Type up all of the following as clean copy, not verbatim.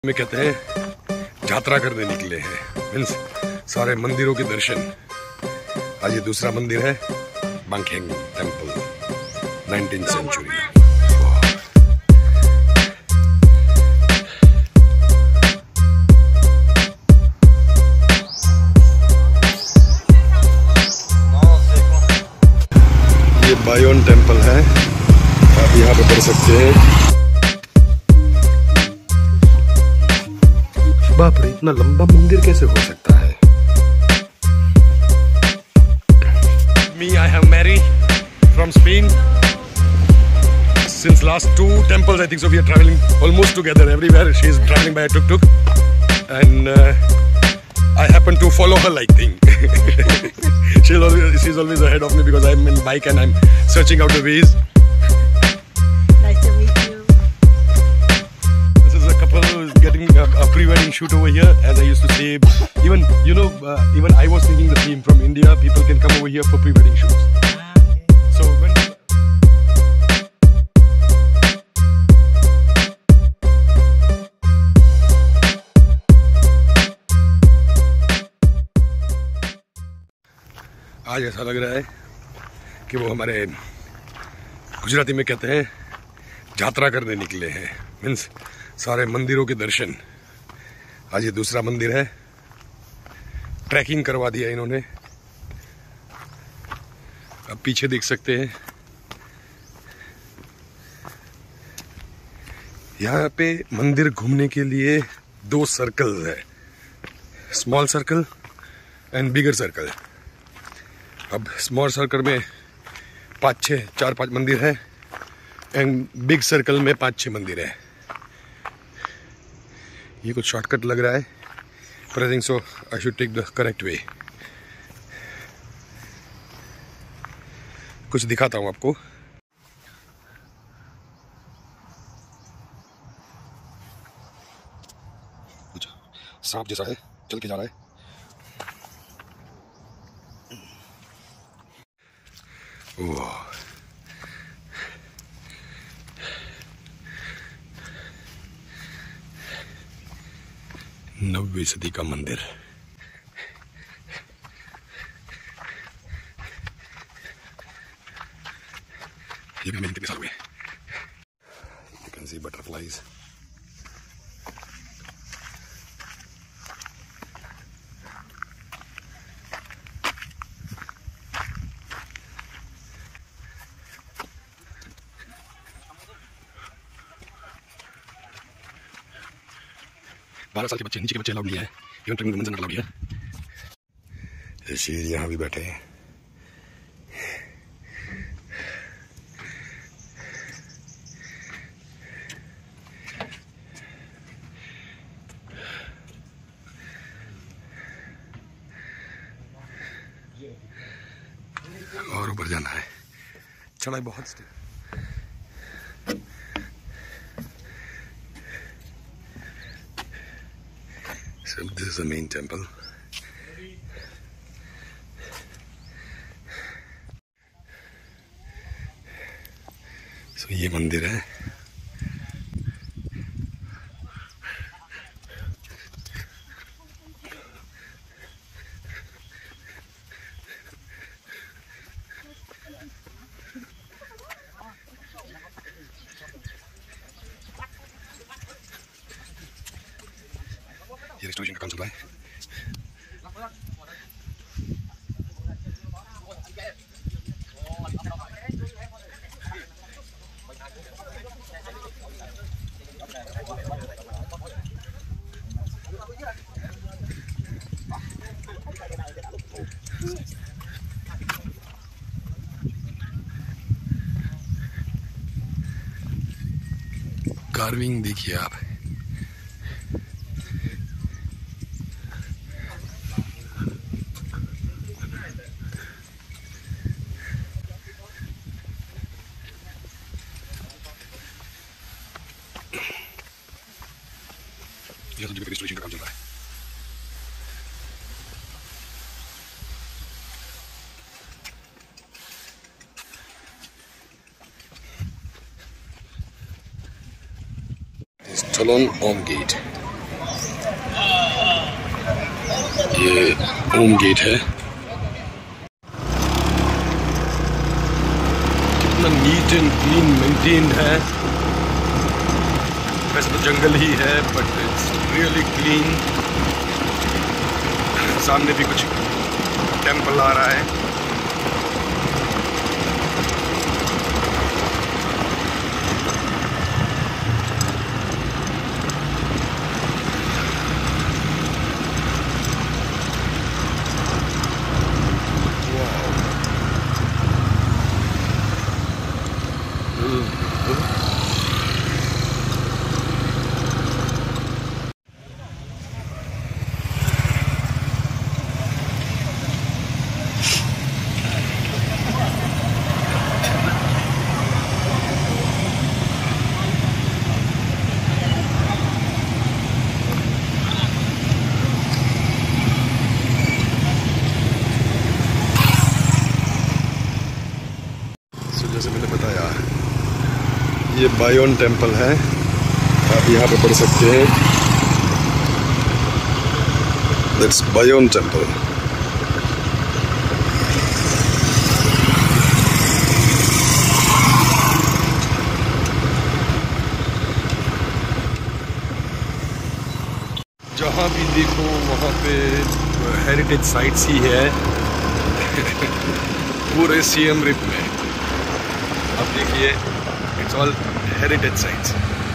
में कहते हैं यात्रा करने निकले हैं, मीन्स सारे मंदिरों के दर्शन। आज ये दूसरा मंदिर है बांखेंग टेम्पल, 19th सेंचुरी। ये बायोन टेम्पल है, आप यहाँ पे पढ़ सकते हैं। बाप रे, इतना लंबा मंदिर कैसे हो सकता है? Me, I have Mary from Spain. Since last 2 temples, I think so. We are traveling almost together everywhere. She is traveling by a tuk-tuk, and I happen to follow her like thing. She's always ahead of me because I'm in bike and I'm searching out the ways. Nice to meet you. This is a couple who's getting a pre-wedding shoot over here, as I used to say. Even even I was thinking the same. From India, people can come over here for pre-wedding shoots. So when आज ऐसा लग रहा है कि वो हमारे गुजराती में कहते हैं यात्रा करने निकले हैं, मीन्स सारे मंदिरों के दर्शन। आज ये दूसरा मंदिर है, ट्रैकिंग करवा दिया इन्होंने। अब पीछे देख सकते हैं, यहाँ पे मंदिर घूमने के लिए 2 सर्कल है, small circle and bigger circle. अब स्मॉल सर्कल में 4-5 मंदिर है एंड बिग सर्कल में 5-6 मंदिर है। ये कुछ शॉर्टकट लग रहा है, पर I think so I should take the correct way. कुछ दिखाता हूँ आपको। कुछ सांप जैसा है, चल के जा रहा है। ओह, 9वीं सदी का मंदिर। ये भी हमें कितने साल हुए। You can see butterflies. बारह साल के बच्चे, नीचे के बच्चे अलाउड नहीं है, इवन प्रेग्नेंट वुमेन अलाउड है। शेर यहाँ भी बैठे हैं। और ऊपर जाना है, चढ़ाई बहुत steep. So this is the main temple. So ये मंदिर है। ये रेस्टोरेशन का काम चल रहा है। कार्विंग देखिए आप। ये सब जगह रेस्टोरेशन का काम चल रहा है। Cholon Om Gate. ये ओम गेट है। कितना नीट एंड क्लीन मेंटेन्ड है। वैसे तो जंगल ही है बट इट्स रियली क्लीन। सामने भी कुछ टेंपल आ रहा है। जैसे मैंने बताया, ये बायोन टेम्पल है। आप यहाँ पे पढ़ सकते हैं, दैट्स बायोन टेम्पल। जहाँ भी देखो वहाँ पे हेरिटेज साइट्स ही है पूरे सियम रिप में। अब देखिए, इट्स ऑल हेरिटेज साइट्स।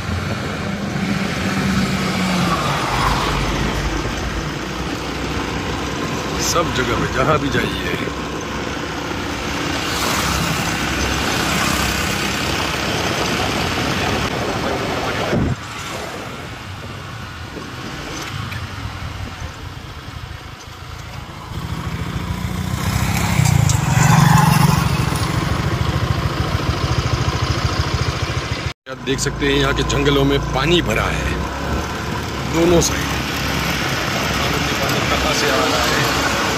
सब जगह पे जहाँ भी जाइए आप देख सकते हैं यहाँ के जंगलों में पानी भरा है दोनों साइड। पानी कहाँ से आ रहा है?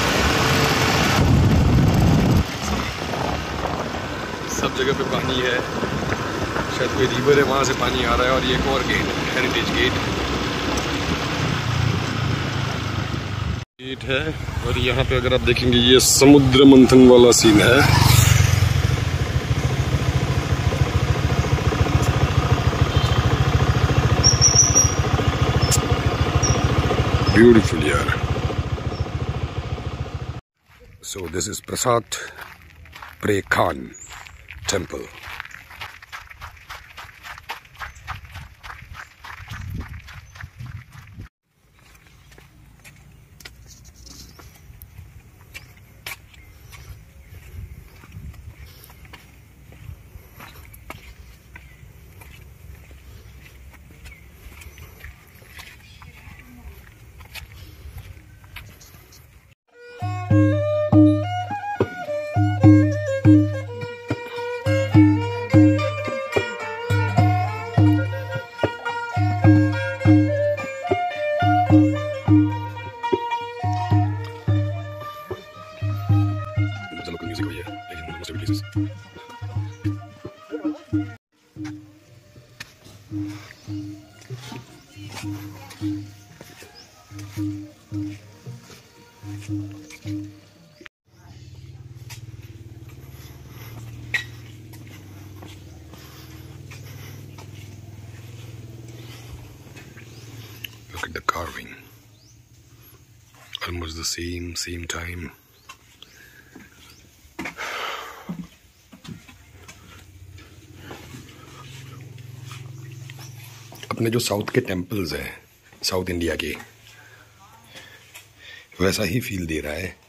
सब जगह पे पानी है। शायद कोई रिवर है, वहाँ से पानी आ रहा है। और ये एक और गेट, हेरिटेज गेट है। और यहाँ पे अगर आप देखेंगे, ये समुद्र मंथन वाला सीन है। Beautiful yaar. So this is Prasad Pre Khan temple. Look at the carving. Almost the same time. अपने जो साउथ के टेम्पल्स हैं, साउथ इंडिया के, वैसा ही फील दे रहा है।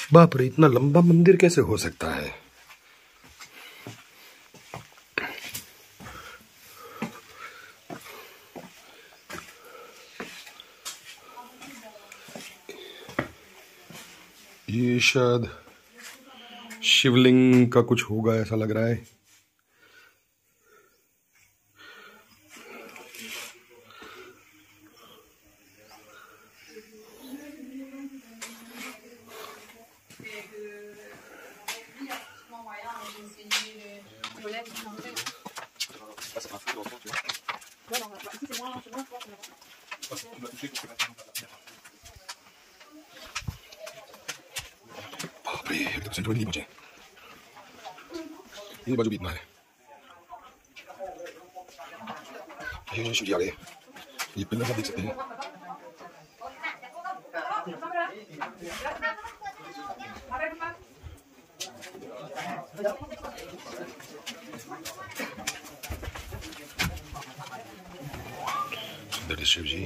बाप रे, इतना लंबा मंदिर कैसे हो सकता है? ये शायद शिवलिंग का कुछ होगा ऐसा लग रहा है। बाप रे, अभी तक सेंटर नहीं पहुंचे। ये बाजू भी इतना है। ये शिव जी आ गए। ये पिलर आप देख सकते हैं। सुंदर शिव जी।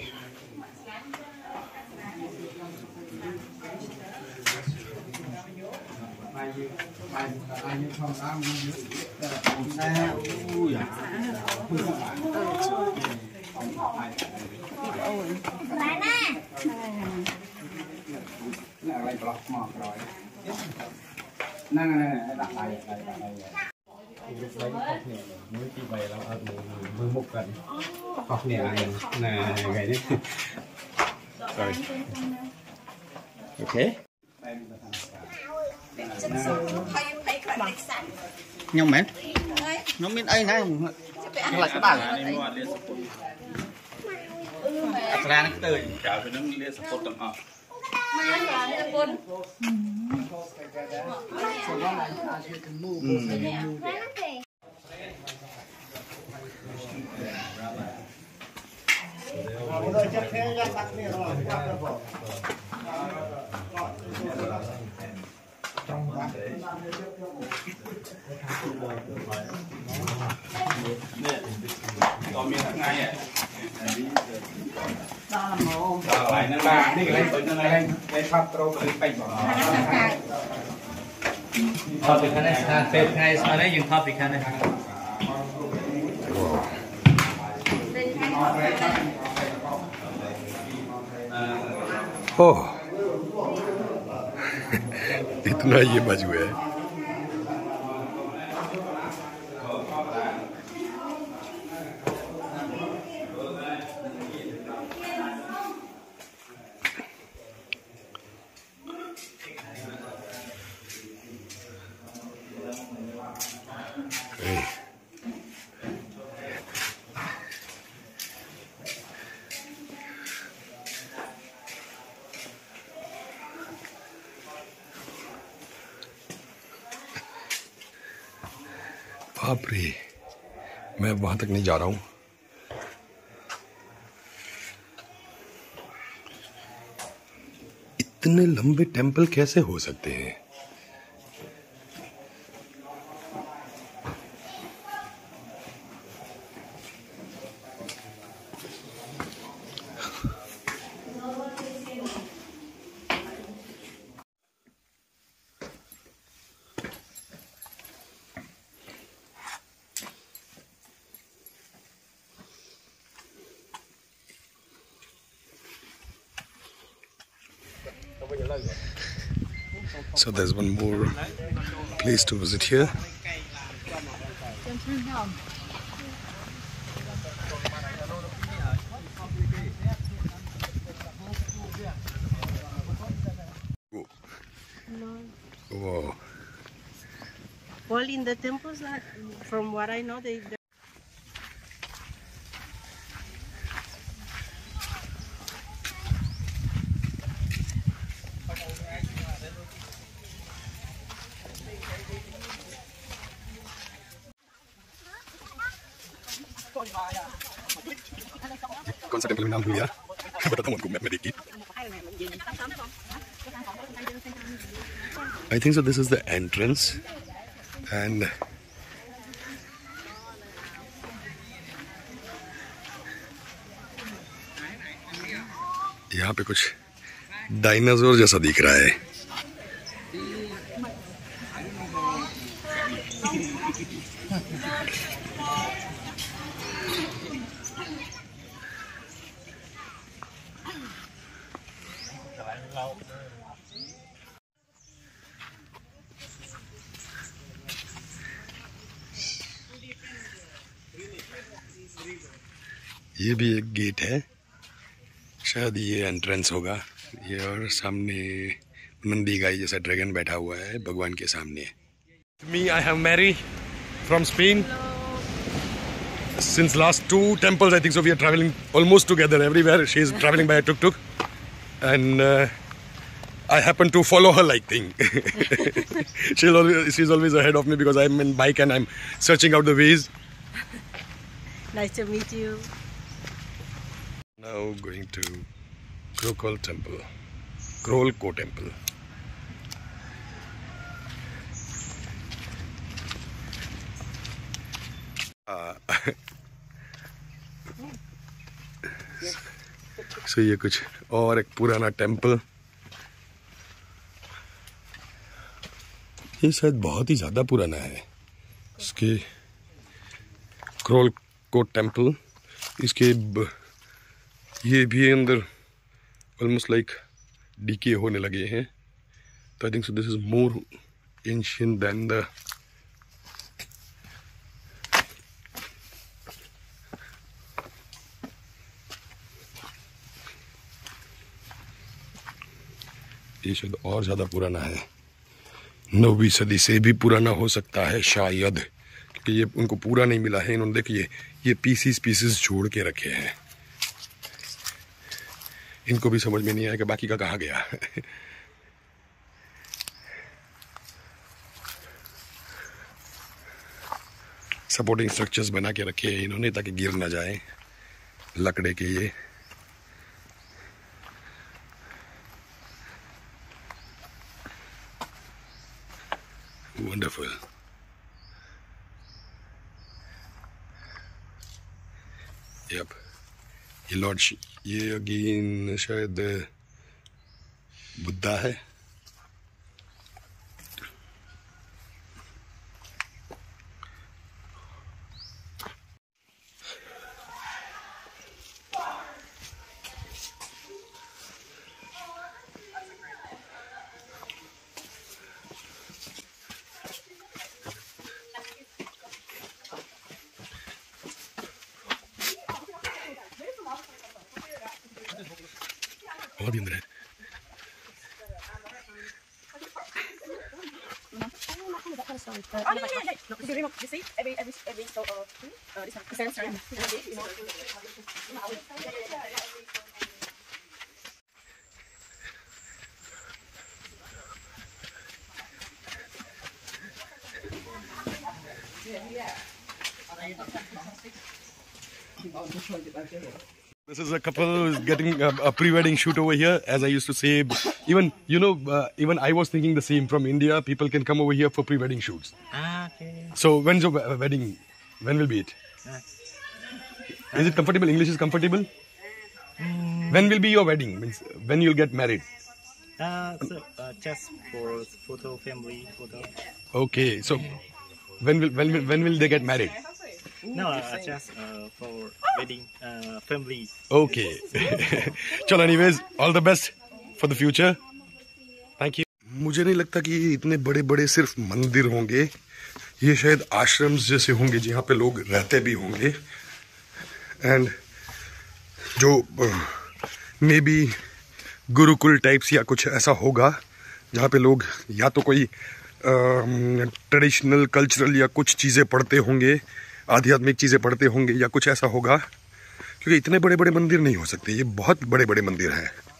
Okay. Nhưng mà nó biết ấy này nó lại các bạn ra nó tươi chào với nó liên sập tầm họ còn miếng ngay à lại nó ba cái lấy bên này lấy thắp trâu lấy bánh bỏ thắp thì cái này phê ngay sau đấy dùng thắp thì cái này ओह इतना ये बाजू है। बाप रे, मैं वहां तक नहीं जा रहा हूं। इतने लंबे टेंपल कैसे हो सकते हैं? So there's one more place to visit here. Wow. Well, in the temples, from what I know, they कौन सा टेंपल में नाम भूल गया बताता हूँ आपको मैप में देख के। I think so this is the entrance and यहाँ पे कुछ डायनासोर जैसा दिख रहा है। ये भी एक गेट है, शायद ये एंट्रेंस होगा। ये और सामने नंदी गाय जैसा ड्रैगन बैठा हुआ है भगवान के सामने। Me I have Mary from Spain. Since last 2 temples, I think so, we are traveling almost together everywhere. She is traveling by a tuk-tuk, and I happen to follow her like thing. She's always ahead of me because I'm in bike and I'm searching out the ways. Nice to meet you. Now going to Krokol Temple, Krolko Temple. So ये कुछ और एक पुराना temple, ये शायद बहुत ही ज्यादा पुराना है। इसके क्रोलको टेम्पल, इसके ये भी अंदर ऑलमोस्ट लाइक डीके होने लगे हैं। तो I think so this is more ancient than the ये शायद और ज्यादा पुराना है, 9वीं सदी से भी पुराना हो सकता है शायद, क्योंकि ये उनको पूरा नहीं मिला है। इन्होंने देखिए ये पीसेस जोड़ के रखे हैं, इनको भी समझ में नहीं आया कि बाकी का कहाँ गया। सपोर्टिंग स्ट्रक्चर्स बना के रखे हैं इन्होंने ताकि गिर ना जाए, लकड़े के ये। Wonderful. Yep. ये लॉर्ड, ये अगेन शायद बुद्धा है। और भी अंदर है। This is a couple who's getting a pre-wedding shoot over here. As I used to say, even even I was thinking the same. From India, people can come over here for pre-wedding shoots. Okay. So when's your wedding? When will be it? Is it comfortable? English is comfortable. When will be your wedding? Means when you'll get married? Just for photo, family photo. Okay. So when will they get married? No, just for wedding, family. Okay. चलो anyways, all the best for the future. Thank you. मुझे नहीं लगता कि इतने बड़े बड़े सिर्फ मंदिर होंगे, ये शायद आश्रम्स जैसे होंगे जहाँ पे लोग रहते भी होंगे, एंड जो मे बी गुरुकुल टाइप्स या कुछ ऐसा होगा जहाँ पे लोग या तो कोई ट्रेडिशनल कल्चरल या कुछ चीज़ें पढ़ते होंगे, आध्यात्मिक चीज़ें पढ़ते होंगे या कुछ ऐसा होगा, क्योंकि इतने बड़े बड़े मंदिर नहीं हो सकते, ये बहुत बड़े बड़े मंदिर हैं।